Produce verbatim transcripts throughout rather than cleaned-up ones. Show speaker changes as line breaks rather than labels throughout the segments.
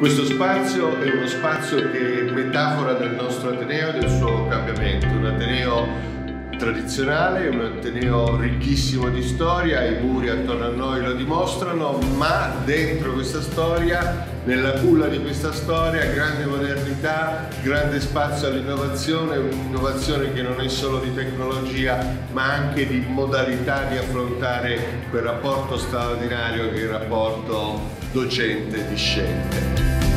Questo spazio è uno spazio che è metafora del nostro Ateneo e del suo cambiamento, un Ateneo tradizionale, un Ateneo ricchissimo di storia, i muri attorno a noi lo dimostrano, ma dentro questa storia, nella culla di questa storia, grande modernità, grande spazio all'innovazione, un'innovazione che non è solo di tecnologia, ma anche di modalità di affrontare quel rapporto straordinario che è il rapporto docente-discente.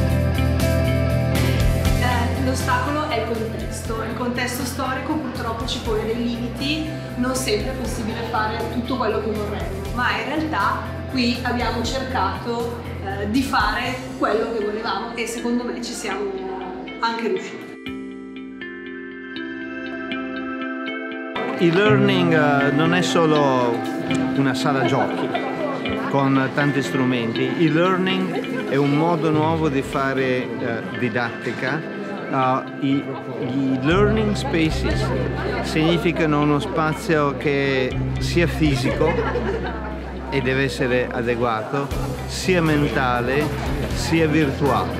L'ostacolo è il contesto, il contesto storico purtroppo ci pone dei limiti, non sempre è possibile fare tutto quello che vorremmo, ma in realtà qui abbiamo cercato eh, di fare quello che volevamo e secondo me ci siamo anche riusciti.
E-learning uh, non è solo una sala giochi con tanti strumenti, e-learning è un modo nuovo di fare uh, didattica. Uh, i, gli learning spaces significano uno spazio che sia fisico e deve essere adeguato, sia mentale, sia virtuale.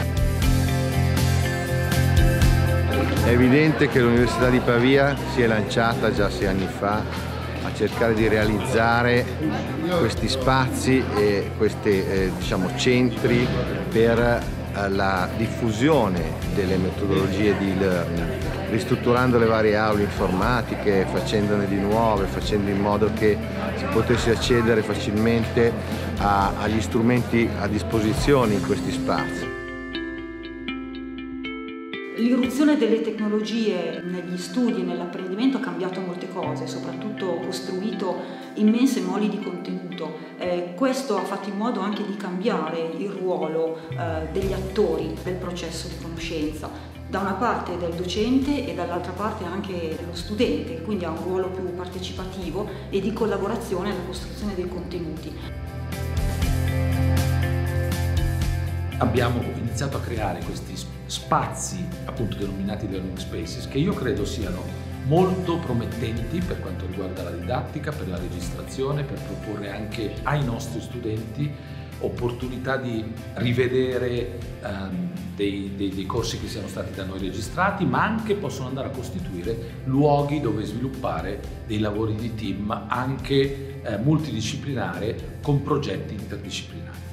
È evidente che l'Università di Pavia si è lanciata già sei anni fa a cercare di realizzare questi spazi e questi eh, diciamo, centri per la diffusione delle metodologie di e-learning, ristrutturando le varie aule informatiche, facendone di nuove, facendo in modo che si potesse accedere facilmente a, agli strumenti a disposizione in questi spazi.
L'irruzione delle tecnologie negli studi e nell'apprendimento ha cambiato molte cose, soprattutto costruito immense mole di contenuto. Eh, questo ha fatto in modo anche di cambiare il ruolo eh, degli attori del processo di conoscenza, da una parte del docente e dall'altra parte anche dello studente, quindi ha un ruolo più partecipativo e di collaborazione alla costruzione dei contenuti.
Abbiamo iniziato a creare questi spazi, appunto denominati learning spaces, che io credo siano molto promettenti per quanto riguarda la didattica, per la registrazione, per proporre anche ai nostri studenti opportunità di rivedere um, dei, dei, dei corsi che siano stati da noi registrati, ma anche possono andare a costituire luoghi dove sviluppare dei lavori di team anche eh, multidisciplinari con progetti interdisciplinari.